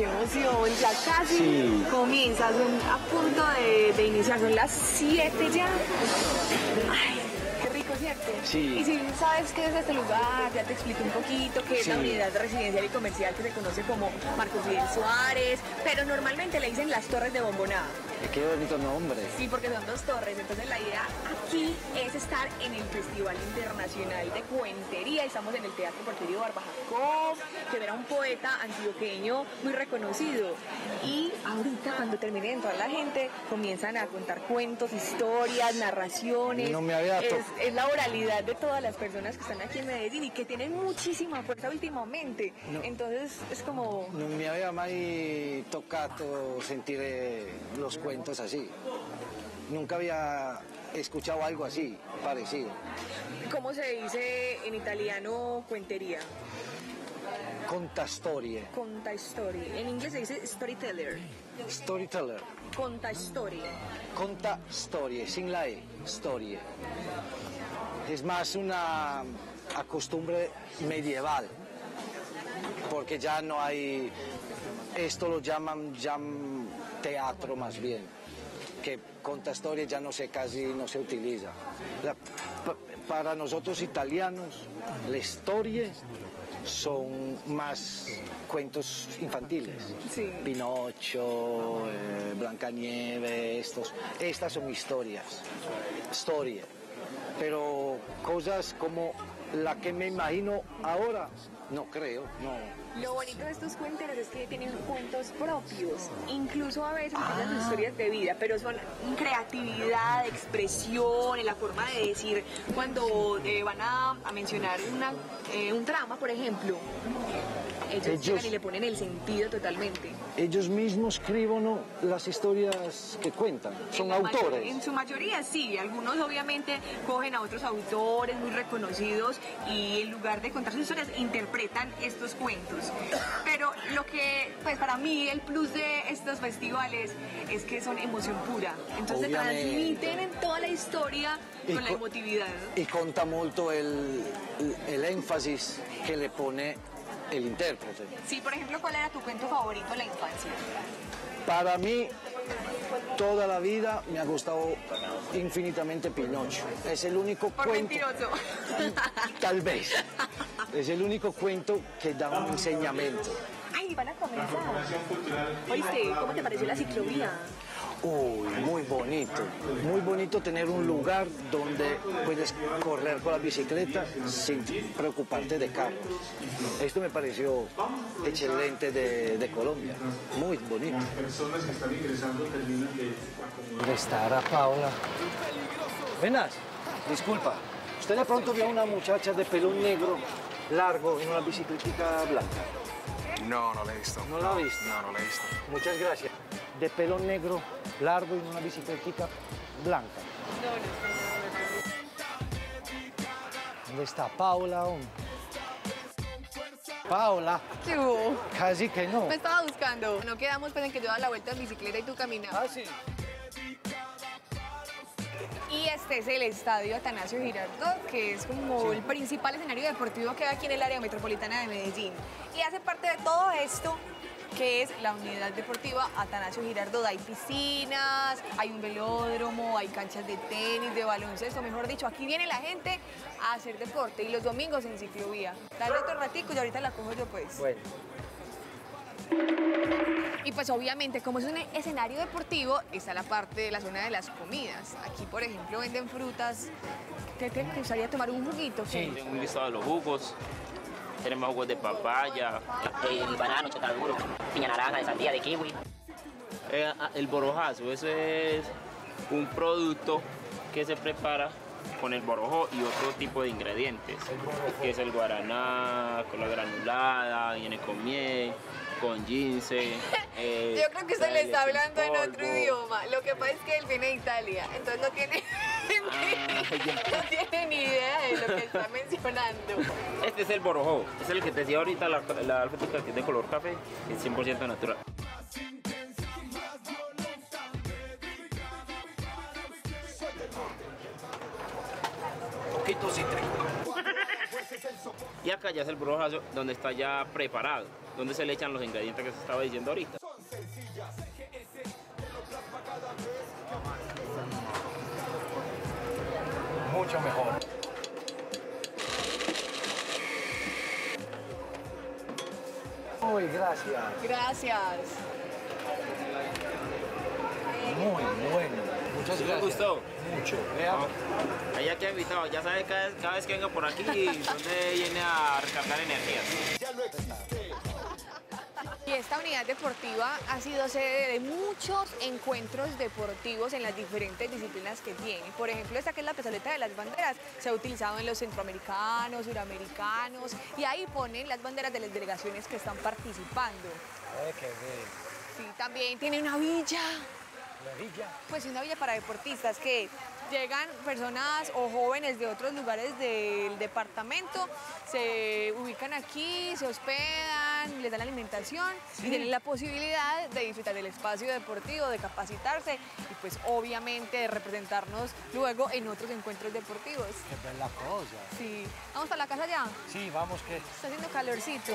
emoción, ya casi comienza, son a punto de iniciar, son las 7 ya. Ay, qué rico, ¿cierto? Sí. Y si sabes qué es este lugar, ya te explico un poquito, que es la unidad residencial y comercial que se conoce como Marcos Fidel Suárez, pero normalmente le dicen las Torres de Bomboná. Qué bonito nombre. Sí, porque son 2 torres, entonces la idea aquí es estar en el Festival Internacional de Cuentería. Estamos en el Teatro Porfirio Barba Jacob, que era un poeta antioqueño muy reconocido. Y ahorita, cuando termine de entrar la gente, comienzan a contar cuentos, historias, narraciones. No me había es la oralidad de todas las personas que están aquí en Medellín y que tienen muchísima fuerza últimamente. No. Entonces es como... Non mi aveva mai toccato sentire los cuentos así. Nunca había escuchado algo así, parecido. ¿Cómo se dice en italiano cuentería? Conta storie. Conta story. En inglés se dice storyteller. Storyteller. Conta story. Conta storie, sin la E, storie. Es más una costumbre medieval, porque ya no hay, esto lo llaman teatro más bien, que conta storie ya no se, casi no se utiliza. Para nosotros italianos, la historia son más cuentos infantiles. Sí. Pinocho, Blancanieves, estas son historias, pero cosas como la que me imagino ahora, no creo, no. Lo bonito de estos cuenteros es que tienen cuentos propios, incluso a veces tienen sus historias de vida, pero son creatividad, expresión, en la forma de decir cuando van a mencionar un trama, por ejemplo. Ellos llegan y le ponen el sentido totalmente. Ellos mismos escriben las historias que cuentan, son autores. En su mayoría sí, algunos obviamente cogen a otros autores muy reconocidos y en lugar de contar sus historias interpretan estos cuentos. Pero lo que, pues para mí el plus de estos festivales es que son emoción pura. Entonces transmiten en toda la historia con la emotividad. Y conta mucho el énfasis que le pone el intérprete. Sí, por ejemplo, ¿cuál era tu cuento favorito en la infancia? Para mí, toda la vida me ha gustado infinitamente Pinocho. Es el único por cuento... mentiroso. Tal vez. Es el único cuento que da un enseñamiento. Ay, van a comenzar. Oíste, ¿cómo te pareció la ciclovía? Uy, muy bonito tener un lugar donde puedes correr con la bicicleta sin preocuparte de carros. Esto me pareció excelente de Colombia, muy bonito. ¿Dónde estará Paula? Buenas, disculpa, ¿usted de pronto vio a una muchacha de pelo negro largo en una bicicleta blanca? No, no la he visto. ¿No la ha visto? No, no la he visto. Muchas gracias. De pelo negro, largo y en una bicicleta blanca. ¿Dónde está Paula? Paula. ¿Qué hubo? Casi que no. Me estaba buscando. No quedamos pues en que yo daba la vuelta en bicicleta y tú caminabas. Ah, sí. Y este es el estadio Atanasio Girardot, que es como el principal escenario deportivo que hay aquí en el área metropolitana de Medellín. Y hace parte de todo esto que es la unidad deportiva Atanasio Girardot. Hay piscinas, hay un velódromo, hay canchas de tenis, de baloncesto, mejor dicho, aquí viene la gente a hacer deporte y los domingos en ciclovía. Dale otro ratico y ahorita la cojo yo pues. Bueno. Y pues obviamente, como es un escenario deportivo, está la parte de la zona de las comidas. Aquí, por ejemplo, venden frutas. ¿Te gustaría tomar un juguito? Sí, tengo un listado de los jugos. Tenemos jugos de papaya, El banano, chotaluro, piña naranja, de sandía, de kiwi. el borojazo. Eso es un producto que se prepara con el borojo y otro tipo de ingredientes, que es el guaraná, con la granulada, viene con miel, con ginseng. Yo creo que usted le está hablando en otro idioma. Lo que pasa es que él viene de Italia, entonces no tiene, no tiene ni idea de lo que está mencionando. Este es el borojo, es el que te decía ahorita, la fruta que es de color café, es 100% natural. Poquito cítrico. Y acá ya es el borojazo donde está ya preparado. donde se le echan los ingredientes que se estaba diciendo ahorita. Mucho mejor. Muy gracias. Gracias. Muy bueno. Muchas ¿Sí le gracias. gustó? Mucho. Vea. Allá que ha invitado, ya sabe cada vez que venga por aquí donde viene a recargar energías. Y esta unidad deportiva ha sido sede de muchos encuentros deportivos en las diferentes disciplinas que tiene. Por ejemplo, esta que es la plazoleta de las banderas, se ha utilizado en los centroamericanos, suramericanos, y ahí ponen las banderas de las delegaciones que están participando. Qué bien. Sí, también tiene una villa. La villa. Pues una villa para deportistas que llegan personas o jóvenes de otros lugares del departamento, se ubican aquí, se hospedan, les dan la alimentación y tienen la posibilidad de disfrutar del espacio deportivo, de capacitarse y pues obviamente de representarnos luego en otros encuentros deportivos. Qué bella cosa. Sí, vamos a la casa ya. Sí, vamos que... Está haciendo calorcito.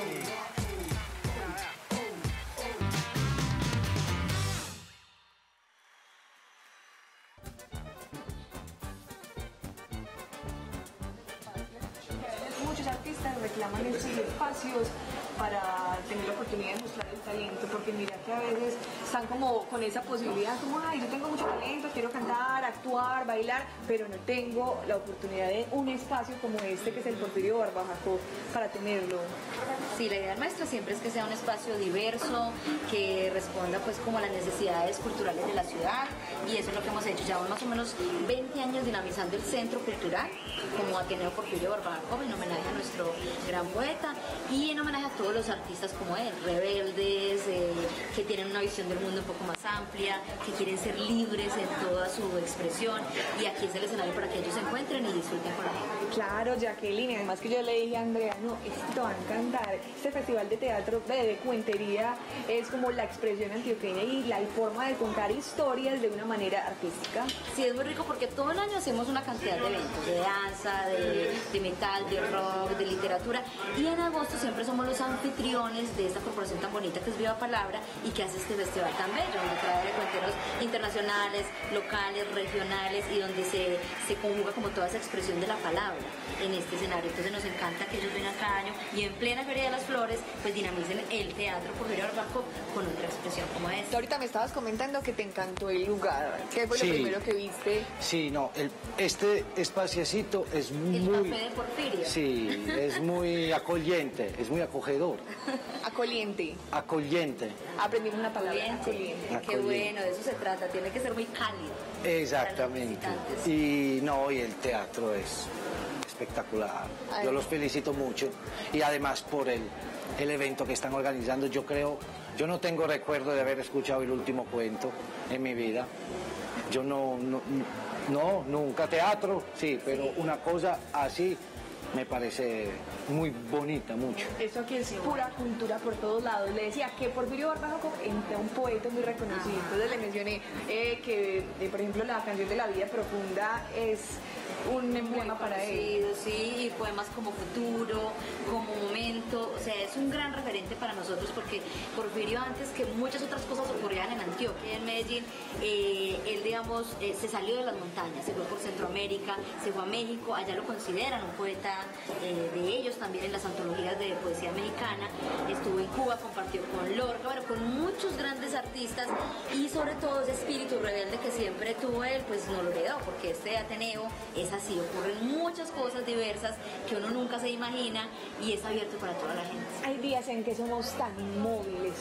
Muchos artistas reclaman estos espacios para tener la oportunidad de mostrar el talento, porque mira que a veces están como con esa posibilidad, como, ay, yo tengo mucho talento, quiero cantar, actuar, bailar, pero no tengo la oportunidad de un espacio como este, que es el Porfirio Barbajaco, para tenerlo. Sí, la idea nuestra siempre es que sea un espacio diverso, que responda pues como a las necesidades culturales de la ciudad, y eso es lo que hemos hecho. Llevamos más o menos 20 años dinamizando el centro cultural como Ateneo Porfirio Barbajaco, en homenaje a nuestro gran poeta y en homenaje a todos los artistas como él, rebeldes, que tienen una visión del mundo un poco más amplia, que quieren ser libres en toda su expresión, y aquí es el escenario para que ellos se encuentren y disfruten con la gente. Claro, Jacqueline, además que yo le dije a Andrea, no, esto te va a encantar. Este festival de teatro de cuentería es como la expresión antioqueña y la forma de contar historias de una manera artística. Sí, es muy rico porque todo el año hacemos una cantidad de eventos, de danza, de metal, de rock, de literatura, y en agosto siempre somos los anfitriones de esta corporación tan bonita que es Viva Palabra y que hace este festival tan bello, donde trae cuenteros internacionales, locales, regionales, y donde se conjuga como toda esa expresión de la palabra en este escenario. Entonces nos encanta que ellos vengan cada año y en plena Feria de las Flores pues dinamicen el teatro Porfirio Barbajaco con otra expresión como esta. Tú ahorita me estabas comentando que te encantó el lugar. ¿Qué fue lo primero que viste? Sí, no, este espaciecito es El muy... café de Porfirio. Sí, es muy acogente, es muy acogedor. Acoliente. Acogente. Aprendimos una palabra. Acoliente. Qué Acoliente. bueno, de eso se trata, tiene que ser muy cálido. Exactamente. Para los visitantes. Y no, y el teatro es espectacular. Ay. Yo los felicito mucho y además por el evento que están organizando. Yo creo, yo no tengo recuerdo de haber escuchado el último cuento en mi vida. Yo no, nunca teatro, sí, pero una cosa así me parece muy bonita, mucho. Eso aquí es pura cultura por todos lados. Le decía que Porfirio Barbajaco era un poeta muy reconocido. Entonces le mencioné que, por ejemplo, la canción de La Vida Profunda es un emblema para él. Sí, y poemas como Futuro, como Momento, o sea, es un gran referente para nosotros porque Porfirio, antes que muchas otras cosas ocurrían en Antioquia, en Medellín, él, digamos, se salió de las montañas, se fue por Centroamérica, se fue a México, allá lo consideran un poeta de ellos, también en las antologías de poesía mexicana, estuvo en Cuba, compartió con Lorca, bueno, con muchos grandes artistas, y sobre todo ese espíritu rebelde que siempre tuvo él, pues no lo heredó, porque este Ateneo es así, ocurren muchas cosas diversas que uno nunca se imagina y es abierto para toda la gente. Hay días en que somos tan móviles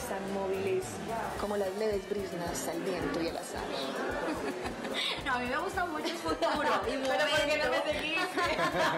como las leves brisnas al viento y al azar. No, a mí me gusta mucho el futuro y Pero ¿por qué no me momento. seguiste?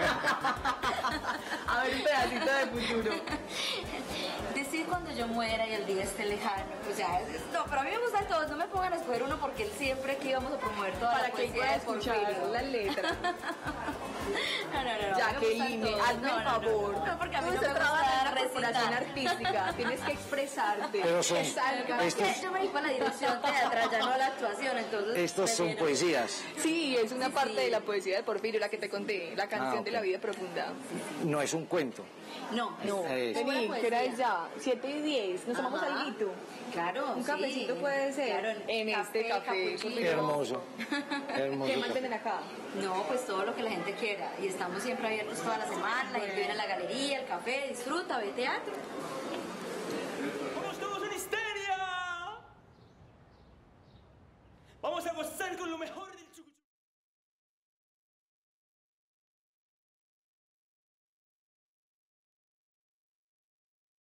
A ver un pedacito de futuro. Decir cuando yo muera y el día esté lejano, o sea, no, pero a mí me gustan todos, no me pongan a escoger uno porque él siempre que íbamos a promover toda Para la que poesía pueda de escuchar Porfirio. la letra. No, Jacqueline, hazme el favor. No, porque a mí Tú no se me trabaja gusta en la recitar corporación artística, tienes que expresarte. Pero son- que salga. estos- Yo me fui para la dirección teatral, ya no la actuación, entonces... Estos son prefiero- poesías, Sí, es una parte de la poesía de Porfirio, la que te conté, la canción ok. de la vida profunda. no es un cuento. No, No, Eso. vení, ¿qué hora es ya? 7:10, nos tomamos Ajá. alguito. Claro, Un sí. cafecito puede ser Claro, en este café. cappuccino. Qué hermoso. Hermoso. ¿Qué más venden acá? No, pues todo lo que la gente quiera. Y estamos siempre abiertos toda la semana. La gente viene a la galería, al café, disfruta, ve teatro.